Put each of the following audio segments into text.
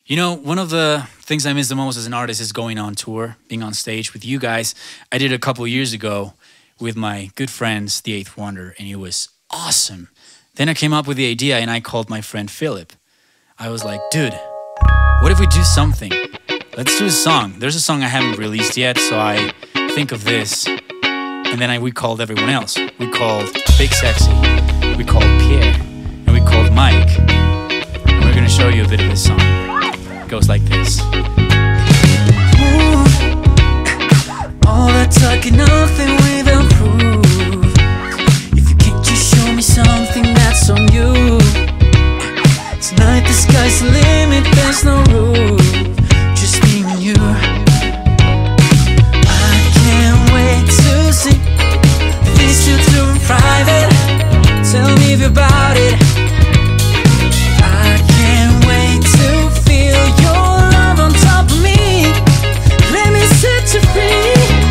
You know, one of the things I miss the most as an artist is going on tour, being on stage with you guys. I did it a couple years ago with my good friends, The Eighth Wonder, and it was awesome. Then I came up with the idea and I called my friend Philip. I was like, dude, what if we do something? Let's do a song. There's a song I haven't released yet, so I think of this. And then we called everyone else. We called Big Sexy, we called Pierre, and we called Mike. And we're gonna show you a bit of this song. It goes like this. Ooh, all that talking, nothing without proof. If you can't just show me something, that's on you. Tonight the sky's the limit, there's no roof. Just me and you. I can't wait to see the things you do in private. Tell me about it. I can't wait to feel your love on top of me. Let me set you free.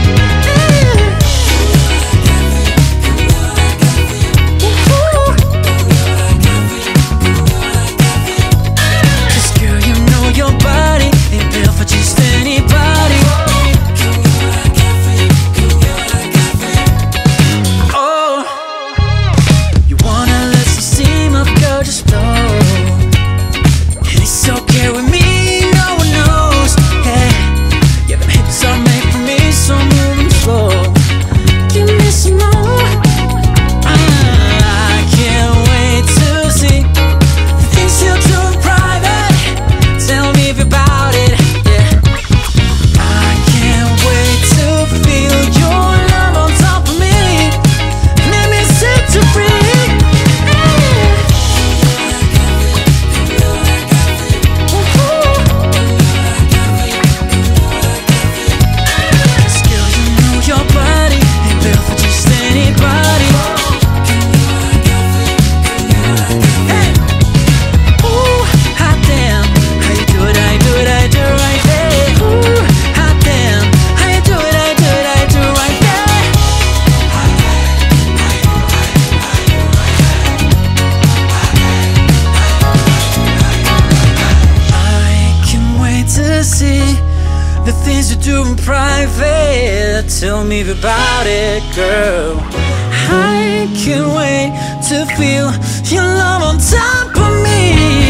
The things you do in private, tell me about it, girl. I can't wait to feel your love on top of me.